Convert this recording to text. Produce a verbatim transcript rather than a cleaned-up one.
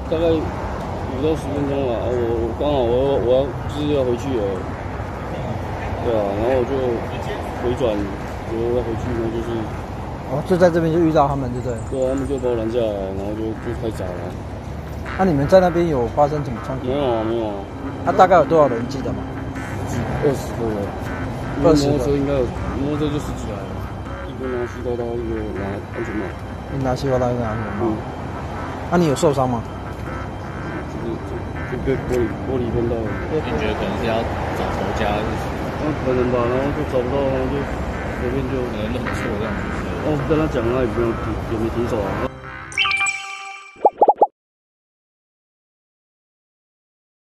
大概五到十分钟了，我刚好我我要就是要回去了，对啊，然后我就回转，我要回去呢，就是。 哦，就在这边就遇到他们，对不对？ 对啊，他们就把我拦下来，然后就就开闸了。 那、啊、你们在那边有发生什么冲突？ 没有啊，没有啊。 那、啊、大概有多少人记得吗？ 二十个人。二十。摩托车应该有，摩托车就十几台了。一个拿西瓜刀，一个拿安全帽。 你拿西瓜刀，一个拿安全帽。 嗯。 那、啊、你有受伤吗？ 就是就就被玻璃玻璃喷到了。 你觉得可能是要找头家？ 那可能吧，然后就找不到，然后就随便就可能认错这样子。 哦，跟他讲，他也没有停，也没停手啊。